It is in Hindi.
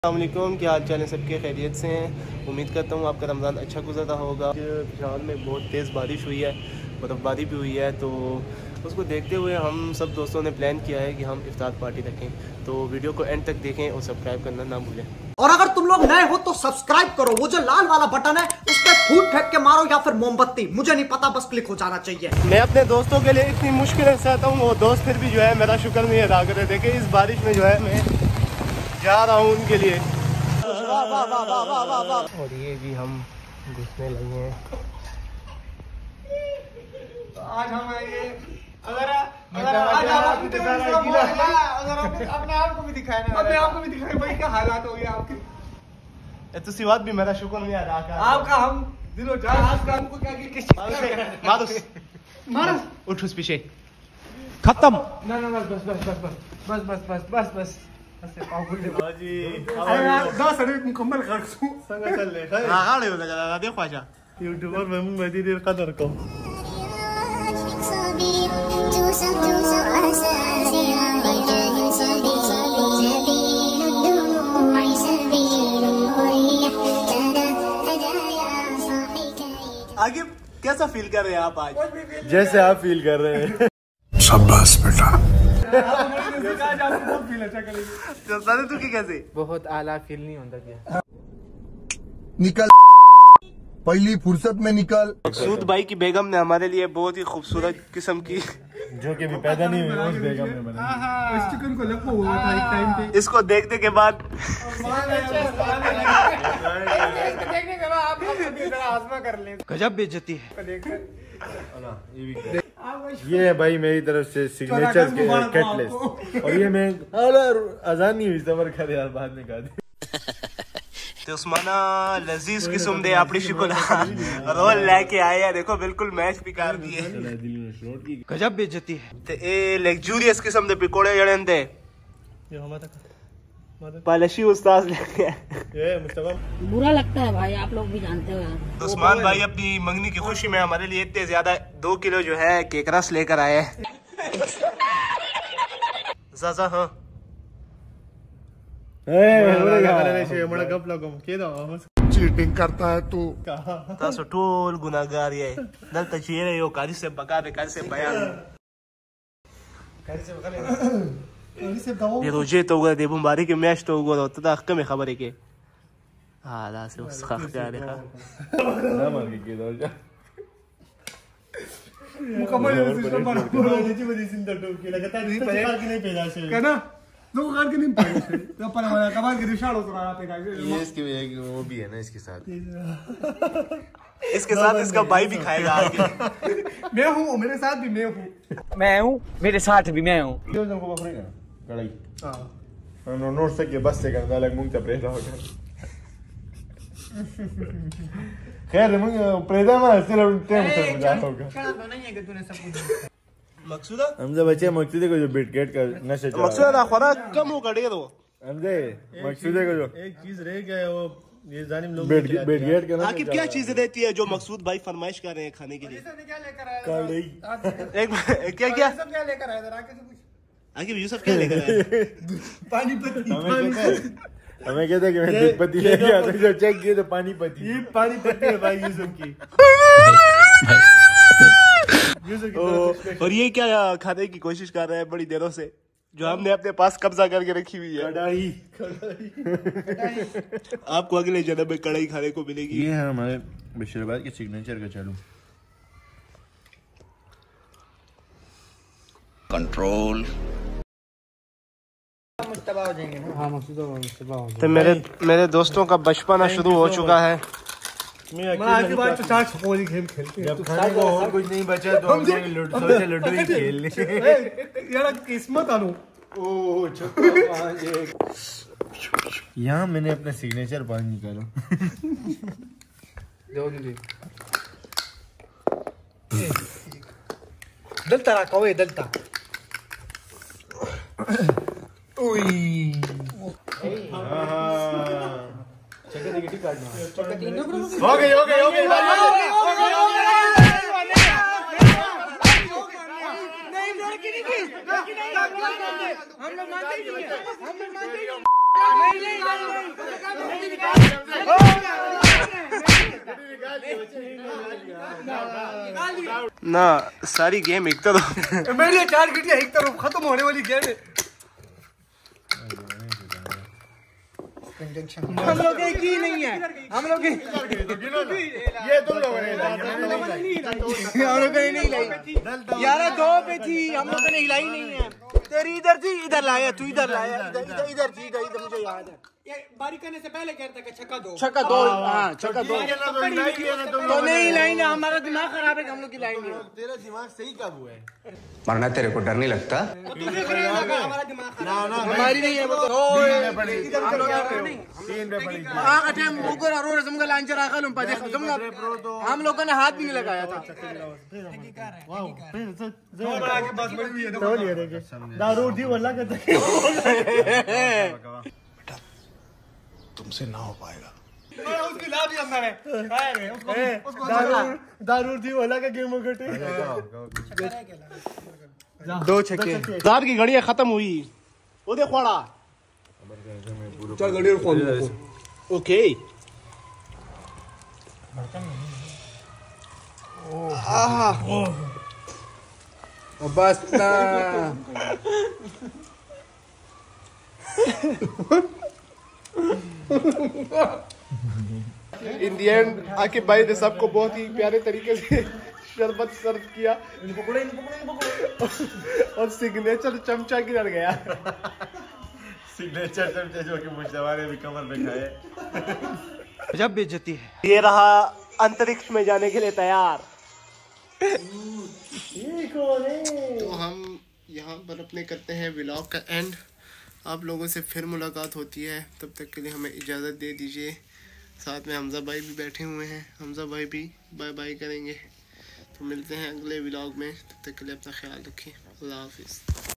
अस्सलामुअलैकुम, क्या हाल चाल है सबके? खैरियत से हैं। उम्मीद करता हूँ आपका रमज़ान अच्छा गुजरा होगा। पिशावर में बहुत तेज़ बारिश हुई है, बर्फ़बारी भी हुई है, तो उसको देखते हुए हम सब दोस्तों ने प्लान किया है कि हम इफ्तार पार्टी रखें। तो वीडियो को एंड तक देखें और सब्सक्राइब करना ना भूलें। और अगर तुम लोग नए हो तो सब्सक्राइब करो, वो जो लाल वाला बटन है उस पर फूट फेंक के मारो या फिर मोमबत्ती, मुझे नहीं पता, बस क्लिक हो जाना चाहिए। मैं अपने दोस्तों के लिए इतनी मुश्किल से आता हूँ, वो दोस्त फिर भी जो है मेरा शुक्र नहीं अदा कर रहे। देखिए इस बारिश में जो है मैं जा रहा हूँ उनके लिए। और ये भी हम घुसने लगे हैं। तो आज हम आएंगे, अगर अपने आप को भी दिखाए ना, अपने आप को भी दिखाए भाई क्या हालात हो गए आपके। तो सिवात भी मेरा शुक्र नहीं अदा कर आपका हम दिलो जान आज का हमको क्या मारस उठ उस पीछे खत्म। ना ना बस बस बस बस बस बस बस बस बस मुकम्मल कर यूट्यूबर में मदीर कदर को आगे कैसा फील कर रहे हैं आप आज? जैसे आप फील कर रहे हैं। शाबाश बेटा। तू की कैसे? बहुत आला फील नहीं होता क्या? निकल पहली फुर्सत में निकल। मकसूद भाई की बेगम ने हमारे लिए बहुत ही खूबसूरत किस्म की, जो कि भी पैदा नहीं हुई उस बेगम ने बनाई। इस चिकन को लपो हुआ था एक टाइम पे। इसको देखने के बाद देखने के बाद आप अपनी तरह आजमा कर लें। गजब बेइज्जती है। ये है भाई मेरी तरफ से सिग्नेचर के कटलेस। और ये मैं अजान नहीं हुई, सबर कर यार बाद में गा दे। तो उस्माना लजीज किस्म दे अपनी शुक्र रोल लेके आए हैं। देखो बिल्कुल मैच भी कर दिए। गजब बेइज्जती है। ते ए लग्जूरियस किस्म दे पकोड़े जड़े दे पालशी उस्ताद लेके ये मुस्तफा बुरा लगता है भाई, आप लोग भी जानते हो यार। तो उस्मान भाई अपनी मंगनी की खुशी में हमारे लिए इतने ज्यादा 2 किलो जो है केक रस लेकर आए हैं। ज़ाज़ा हाँ चीटिंग करता है तू। तासो टोल गुनाहगार ये दल तचीरे यो काजी से बका दे काजी से बयान ये रोजे तो गए दे बुमारी के मैच तो गो तो तक में खबर है के हाला से उस खख जा रहा ना मार के दो जा मुकम्मल सिस्टम बना जी बड़ी सिंदर टोक के लगातार नहीं पहले की नहीं पैदा से कहना दो कार के नहीं पाए तो पर वाला कमाल के रिशाल उतरा पे ये इसकी वो भी है ना इसके साथ इसका भाई भी खाएगा आगे। मैं हूँ, मेरे साथ भी मैं हूँ, मेरे साथ भी मैं हूँ। ये जो को बखरे ना कड़ाई हां नो नोट से के बस से करना लग मुंग प्रेदा होगा। खैर मुंग प्रेदा में सिर्फ टाइम से मजा होगा। क्या तो नहीं है कि तूने सब कुछ मकसूदा हमजा बच्चे मकसूदे को जो बिटकेट का नशा चढ़ा मकसूदा ना खुराक कम हो गड़े तो हमजे मकसूदे को जो एक चीज रह गया वो ये जानिम लोग बिटकेट का आखिर क्या चीजें रहती है जो मकसूद भाई फरमाइश कर रहे हैं खाने के लिए? क्या लेकर आया? कड़ाई एक क्या क्या सब क्या लेकर आया? आके से पूछ। आगे यूसुफ क्या लेकर आए? पानी पत्ती। हमें कहते हैं कि मैं दूध पत्ती लेके आता हूं, जो चेक किए तो पानी पत्ती। ये पानी पत्ती है भाई यूसुफ की। और ये क्या खाने की कोशिश कर रहे हैं बड़ी देरों से, जो हमने अपने पास कब्जा करके रखी हुई है? कड़ाई। आपको अगले जन्म में कढ़ाई खाने को मिलेगी। ये है हमारे बशीराबाद के सिग्नेचर का चालू कंट्रोल। मुस्तफा हो जाएंगे ना? हाँ मुस्तफा हो तो मेरे दोस्तों का बचपना शुरू हो चुका है। मैं आज के बाद तो चार छपोली गेम खेलते हैं। जब खाने को और कुछ नहीं बचा तो हम जाएंगे लूडो ही खेल ले। यार किस्मत आनो। ओह यहाँ मैंने अपना सिग्नेचर पानी निकाला। दलता रहा कौवे दलता। ओई हो गई नहीं लड़की नहीं की ना सारी गेम एक तरफ मेरे 4 गिटियां एक तरफ खत्म होने वाली गेम है। हम लोग एक ही नहीं है, हम लोग ये तुम लोगों ने नहीं लाई 11-2 पे थी, हम लोगों ने हिलाई नहीं है। तेरी इधर थी, इधर लाया तू, इधर लाया, इधर थी, इधर मुझे याद है। ये बारी करने से पहले कहता कि छक्का दो, हाँ छक्का दो। तो नहीं लाएंगे, हमारा दिमाग खराब है, हम लोग की लाएंगे। तेरा दिमाग सही कब हुआ है? मरना तेरे को डर नहीं लगता? हमारा दिमाग हमारी नहीं है वो तो। 3 पे पड़ी। हम लोगों ने हाथ भी नहीं लगाया था। दारू दी वाला का तुमसे ना हो पाएगा। उसकी लाभ ही अंदर है। दारू दी वाला का गेम कटे। 2 छक्के। साहब की घड़ियां खत्म हुई। वो देख खड़ा। चल घड़ी खोल। ओके। बस ना। इन दी एंड आकिब भाई ने सबको बहुत ही प्यारे तरीके से शरबत सर्व किया और सिग्नेचर चमचा गिर गया। सिग्नेचर चमचे जो कि मुश्तबा ने भी कमर पे खाए। जब बेइज्जती है। ये रहा अंतरिक्ष में जाने के लिए तैयार। तो हम यहाँ पर अपने करते हैं व्लॉग का एंड। आप लोगों से फिर मुलाकात होती है, तब तक के लिए हमें इजाज़त दे दीजिए। साथ में हमज़ा भाई भी बैठे हुए हैं, हमज़ा भाई भी बाय बाय करेंगे। तो मिलते हैं अगले व्लॉग में, तब तक के लिए अपना ख्याल रखें। अल्लाह हाफिज़।